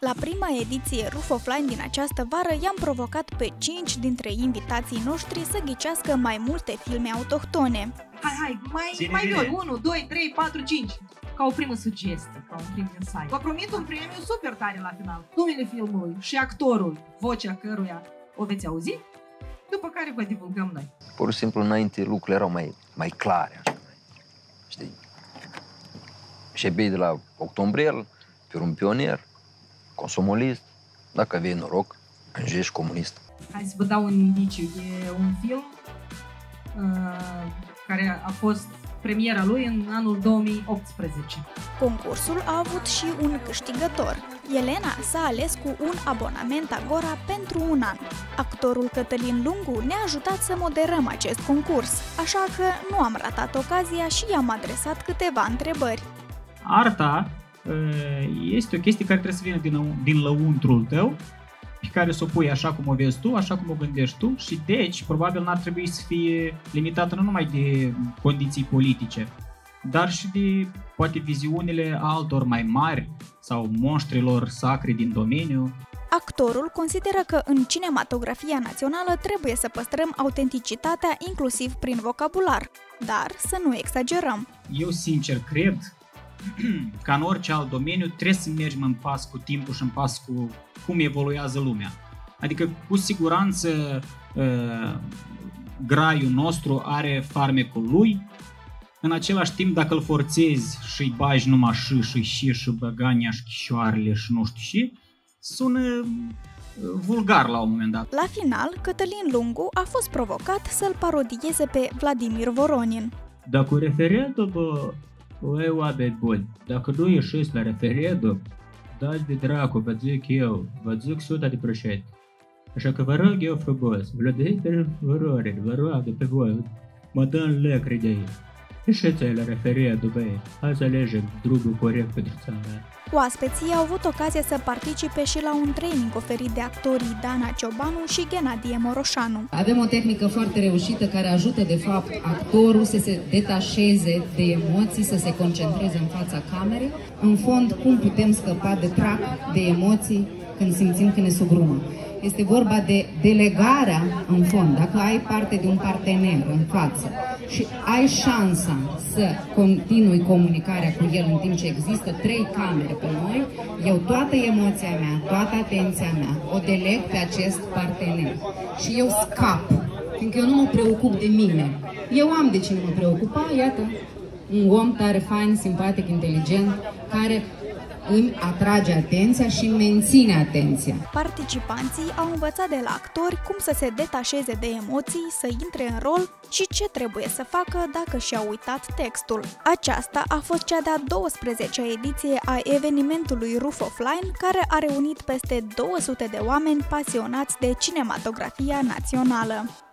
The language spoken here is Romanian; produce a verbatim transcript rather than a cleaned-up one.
La prima ediție Roof Offline din această vară i-am provocat pe cinci dintre invitații noștri să ghicească mai multe filme autohtone. Hai, hai, mai, mai doi, unu, doi, trei, patru, cinci. Ca o primă sugestie, ca un prim insight. Vă promit un premiu super tare la final. Numele filmului și actorul, vocea căruia o veți auzi, după care vă divulgăm noi. Pur și simplu, înainte lucrurile erau mai, mai clare, așa, știi? Și bei de la Octombrel, pe un pionier, consumolist, dacă aveai noroc, înjești comunist. Hai să vă dau un indiciu. E un film uh, care a fost premiera lui în anul două mii optsprezece. Concursul a avut și un câștigător. Elena s-a ales cu un abonament Agora pentru un an. Actorul Cătălin Lungu ne-a ajutat să moderăm acest concurs, așa că nu am ratat ocazia și i-am adresat câteva întrebări. Arta este o chestie care trebuie să vină din, din lăuntrul tău, pe care să o pui așa cum o vezi tu, așa cum o gândești tu și deci probabil n-ar trebui să fie limitată nu numai de condiții politice, dar și de poate viziunile altor mai mari sau monștrilor sacri din domeniu. Actorul consideră că în cinematografia națională trebuie să păstrăm autenticitatea inclusiv prin vocabular, dar să nu exagerăm. Eu sincer cred ca în orice alt domeniu trebuie să mergem în pas cu timpul și în pas cu cum evoluează lumea. Adică cu siguranță graiul nostru are farmecul lui, în același timp dacă îl forțezi și îi bagi numai și și și și băgania și chișoarele și nu știu și, sună vulgar la un moment dat. La final, Cătălin Lungu a fost provocat să-l parodieze pe Vladimir Voronin. Dacă referendum, ei oameni buni, dacă nu ieșiți la referendum, dați de dracu, vă zic eu, vă zic suta de procent. Așa că vă rog eu frumos, Vladimir Voronin, vă rog de pe voi, mă dă în lecri de aici. Ieșiți la referendum, băi, hai să alegem drumul corect pentru țara. Oaspeții au avut ocazia să participe și la un training oferit de actorii Dana Ciobanu și Ghenadie Moroșanu. Avem o tehnică foarte reușită care ajută, de fapt, actorul să se detașeze de emoții, să se concentreze în fața camerei. În fond, cum putem scăpa de trac, de emoții, când simțim că ne sugrumă. Este vorba de delegarea, în fond, dacă ai parte de un partener în față și ai șansa să continui comunicarea cu el în timp ce există trei camere pe noi, eu toată emoția mea, toată atenția mea o deleg pe acest partener și eu scap, fiindcă eu nu mă preocup de mine. Eu am de cine mă preocupa, iată, un om tare fain, simpatic, inteligent, care îmi atrage atenția și menține atenția. Participanții au învățat de la actori cum să se detașeze de emoții, să intre în rol și ce trebuie să facă dacă și-au uitat textul. Aceasta a fost cea de-a douăsprezecea ediție a evenimentului Roof Offline, care a reunit peste două sute de oameni pasionați de cinematografia națională.